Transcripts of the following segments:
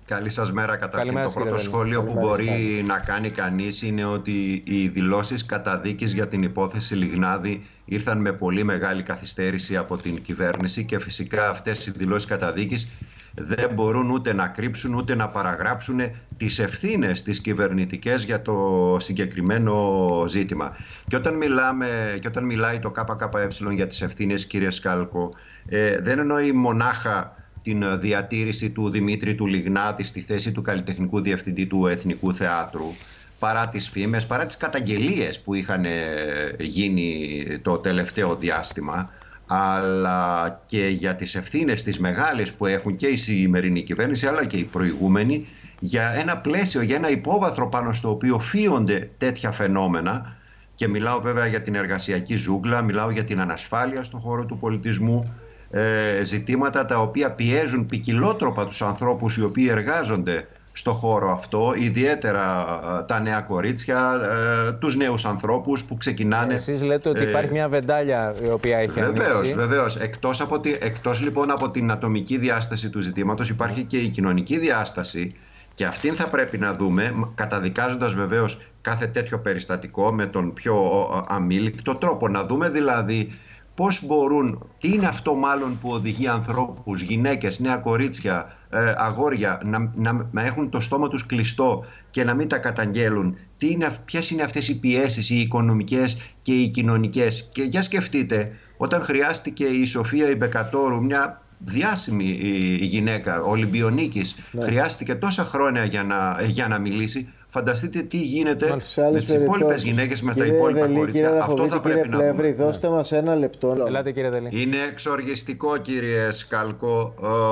Καλή σας μέρα. Καταρχήν, Καλημέρα, το πρώτο σχόλιο που μπορεί να κάνει κανείς είναι ότι οι δηλώσεις καταδίκης για την υπόθεση Λιγνάδη ήρθαν με πολύ μεγάλη καθυστέρηση από την κυβέρνηση και φυσικά αυτές οι δηλώσεις καταδίκης δεν μπορούν ούτε να κρύψουν ούτε να παραγράψουν τις ευθύνες τις κυβερνητικές για το συγκεκριμένο ζήτημα. Και όταν μιλάει το ΚΚΕ για τις ευθύνες, κύριε Σκάλκο, δεν εννοεί μονάχα την διατήρηση του Δημήτρη του Λιγνάδη στη θέση του καλλιτεχνικού διευθυντή του Εθνικού Θεάτρου, παρά τις φήμες, παρά τις καταγγελίες που είχαν γίνει το τελευταίο διάστημα, αλλά και για τις ευθύνες τις μεγάλες που έχουν και η σημερινή κυβέρνηση αλλά και οι προηγούμενοι, για ένα πλαίσιο, για ένα υπόβαθρο πάνω στο οποίο φύονται τέτοια φαινόμενα. Και μιλάω βέβαια για την εργασιακή ζούγκλα, μιλάω για την ανασφάλεια στον χώρο του πολιτισμού, ζητήματα τα οποία πιέζουν ποικιλότροπα τους ανθρώπους οι οποίοι εργάζονται στο χώρο αυτό, ιδιαίτερα τα νέα κορίτσια, τους νέους ανθρώπους που ξεκινάνε. Εσείς λέτε ότι υπάρχει μια βεντάλια η οποία έχει ανοίξει. Βεβαίως. Εκτός λοιπόν από την ατομική διάσταση του ζητήματος υπάρχει και η κοινωνική διάσταση, και αυτήν θα πρέπει να δούμε, καταδικάζοντας βεβαίως κάθε τέτοιο περιστατικό με τον πιο αμήλικτο τρόπο. Να δούμε δηλαδή πώς μπορούν, τι είναι αυτό μάλλον που οδηγεί ανθρώπους, γυναίκες, νέα κορίτσια, αγόρια να έχουν το στόμα τους κλειστό και να μην τα καταγγέλουν. Ποιες είναι αυτές οι πιέσεις, οι οικονομικές και οι κοινωνικές. Και για σκεφτείτε, όταν χρειάστηκε η Σοφία η Μπεκατόρου, μια διάσημη γυναίκα, Ολυμπιονίκης, χρειάστηκε τόσα χρόνια για να μιλήσει. Φανταστείτε τι γίνεται με τις υπόλοιπες γυναίκες, με τα υπόλοιπα κορίτσια. Αυτό θα πρέπει να δούμε. Δώστε μας ένα λεπτό. Ελάτε, κύριε Δελή. Είναι εξοργιστικό, κύριε Σκάλκο.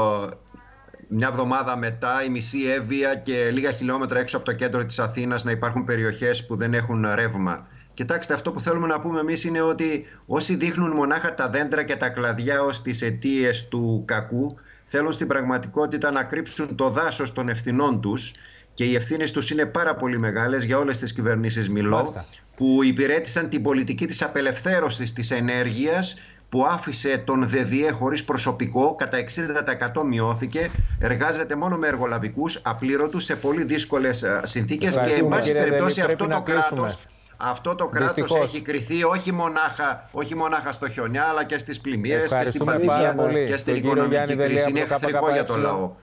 Μια εβδομάδα μετά η μισή Εύβοια και λίγα χιλιόμετρα έξω από το κέντρο της Αθήνας να υπάρχουν περιοχές που δεν έχουν ρεύμα. Κοιτάξτε, αυτό που θέλουμε να πούμε εμείς είναι ότι όσοι δείχνουν μονάχα τα δέντρα και τα κλαδιά ως τις αιτίες του κακού, θέλουν στην πραγματικότητα να κρύψουν το δάσος των ευθυνών τους, και οι ευθύνες τους είναι πάρα πολύ μεγάλες για όλες τις κυβερνήσεις, μιλώ, που υπηρέτησαν την πολιτική της απελευθέρωσης της ενέργειας, που άφησε τον ΔΔΕ χωρίς προσωπικό, κατά 60% μειώθηκε, εργάζεται μόνο με εργολαβικούς, απλήρωτους, σε πολύ δύσκολες συνθήκες, και εν πάση περιπτώσει αυτό το κράτος έχει κριθεί όχι μονάχα στο χιονιά, αλλά και στις πλημμύρες και στην πανδημία και στην οικονομική κρίση. Είναι εχθρικό για το λαό.